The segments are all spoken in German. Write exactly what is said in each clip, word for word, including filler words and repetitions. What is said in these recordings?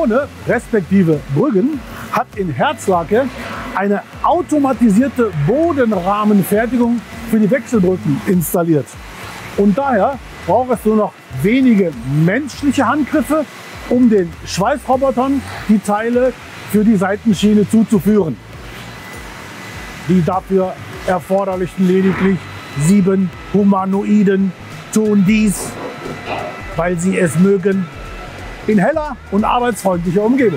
Krone respektive Brüggen hat in Herzlake eine automatisierte Bodenrahmenfertigung für die Wechselbrücken installiert. Und daher braucht es nur noch wenige menschliche Handgriffe, um den Schweißrobotern die Teile für die Seitenschiene zuzuführen. Die dafür erforderlichen lediglich sieben Humanoiden tun dies, weil sie es mögen, in heller und arbeitsfreundlicher Umgebung.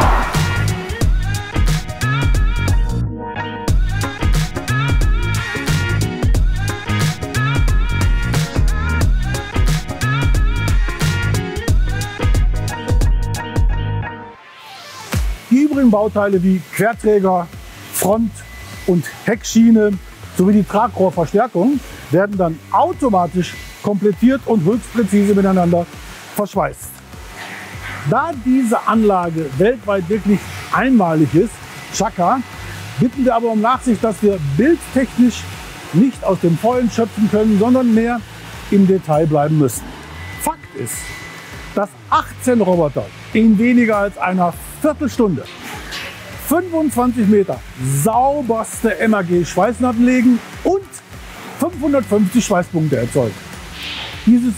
Die übrigen Bauteile wie Querträger, Front- und Heckschiene sowie die Tragrohrverstärkung werden dann automatisch komplettiert und höchst präzise miteinander verschweißt. Da diese Anlage weltweit wirklich einmalig ist, Chaka, bitten wir aber um Nachsicht, dass wir bildtechnisch nicht aus dem Vollen schöpfen können, sondern mehr im Detail bleiben müssen. Fakt ist, dass achtzehn Roboter in weniger als einer Viertelstunde fünfundzwanzig Meter sauberste M A G-Schweißnadeln legen und fünfhundertfünfzig Schweißpunkte erzeugen. Dieses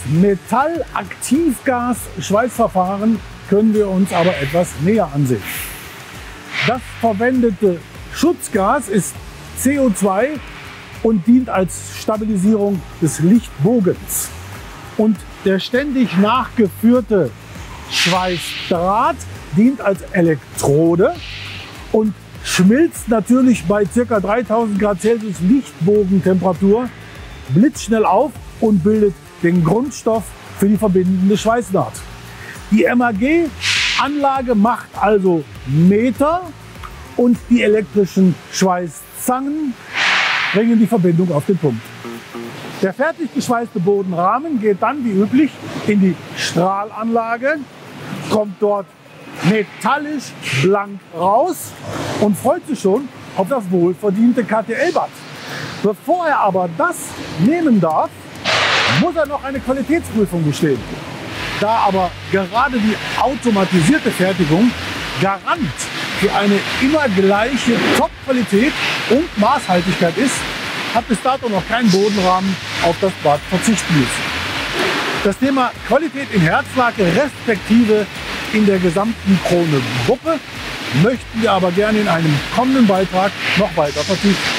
Metallaktivgas-Schweißverfahren können wir uns aber etwas näher ansehen. Das verwendete Schutzgas ist C O zwei und dient als Stabilisierung des Lichtbogens. Und der ständig nachgeführte Schweißdraht dient als Elektrode und schmilzt natürlich bei ca. dreitausend Grad Celsius Lichtbogentemperatur blitzschnell auf und bildet den Grundstoff für die verbindende Schweißnaht. Die M A G-Anlage macht also Meter und die elektrischen Schweißzangen bringen die Verbindung auf den Punkt. Der fertig geschweißte Bodenrahmen geht dann wie üblich in die Strahlanlage, kommt dort metallisch blank raus und freut sich schon auf das wohlverdiente K T L-Bad. Bevor er aber das nehmen darf, muss er noch eine Qualitätsprüfung bestehen. Da aber gerade die automatisierte Fertigung Garant für eine immer gleiche Top-Qualität und Maßhaltigkeit ist, hat bis dato noch kein Bodenrahmen auf das Bad verzichten müssen. Das Thema Qualität in Herzlake respektive in der gesamten Krone-Gruppe möchten wir aber gerne in einem kommenden Beitrag noch weiter vertiefen.